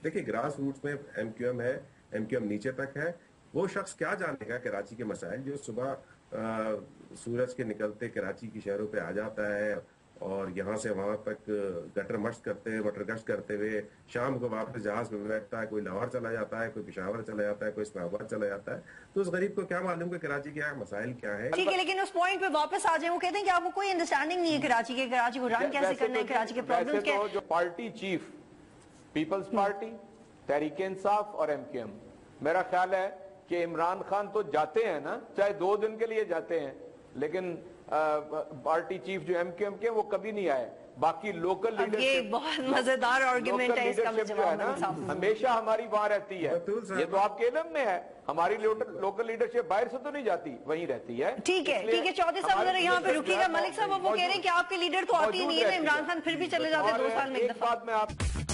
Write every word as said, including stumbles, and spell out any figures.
دیکھیں grass roots میں M Q M ہے, ایم کیو ایم نیچے تک ہے. وہ شخص کیا جانے گا کراچی کے مسائل, جو صبح سورج کے نکلتے کراچی کی شہروں پہ آ جاتا ہے اور یہاں سے وہاں تک گٹر مشق کرتے ہوئے مٹر گشت کرتے ہوئے شام کو واپس جہاز میں بیٹھتا ہے, کوئی لاہور چلا جاتا ہے, کوئی پشاور چلا جاتا ہے, کوئی اسلام آباد چلا جاتا ہے. تو اس غریب کو کیا معلوم کہ کراچی کیا مسائل کیا ہے. ٹھیک ہے, لیکن اس پوائنٹ پہ واپس آ جائیں, وہ کہتے ہیں کہ آپ کو کوئی انڈرسٹینڈنگ نہیں ہے کراچی کے, کراچی کو رن کیسے کرنا ہے, کراچی کے پرابلمز کیا ہے. جو party chief Peoples party, Tehreek Insaf اور ایم کیو ایم, میرا خیال ہے کہ عمران خان تو جاتے ہیں نا, چاہے دو دن کے لیے جاتے ہیں, لیکن پارٹی چیف جو ایم کیو ایم کے وہ کبھی نہیں آئے. باقی لوکل لیڈرشپ, یہ بہت مزیدار آرگیومنٹ ہے, اس کا میں جواب ہے نا ہمیشہ ہماری وہاں رہتی ہے. یہ تو آپ کے علم میں ہے, ہماری لوکل لیڈرشپ باہر سے تو نہیں جاتی, وہیں رہتی ہے. ٹھیک ہے ٹھیک ہے, چودھری صاحب ذرا یہاں پہ رکیے گا. ملک صاحب وہ کہہ رہے ہیں کہ آپ کے لیڈر تو آتی نہیں ہے, عمران خان پھر بھی چلے جاتے دو سال میں ایک دفعہ. بات میں آپ